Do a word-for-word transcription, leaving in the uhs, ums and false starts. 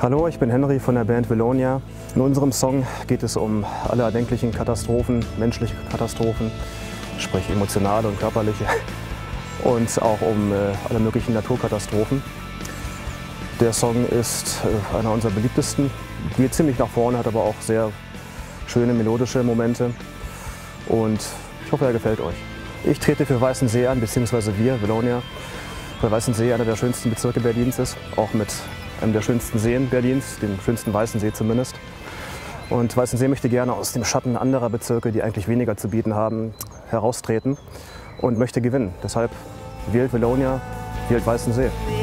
Hallo, ich bin Henry von der Band Velonia. In unserem Song geht es um alle erdenklichen Katastrophen, menschliche Katastrophen, sprich emotionale und körperliche, und auch um äh, alle möglichen Naturkatastrophen. Der Song ist äh, einer unserer beliebtesten, geht ziemlich nach vorne, hat aber auch sehr schöne melodische Momente und ich hoffe, er gefällt euch. Ich trete für Weißensee an, beziehungsweise wir, Velonia, weil Weißensee einer der schönsten Bezirke Berlins ist, auch mit einem der schönsten Seen Berlins, dem schönsten Weißensee zumindest. Und Weißensee möchte gerne aus dem Schatten anderer Bezirke, die eigentlich weniger zu bieten haben, heraustreten und möchte gewinnen. Deshalb wählt Velonia, wählt Weißensee.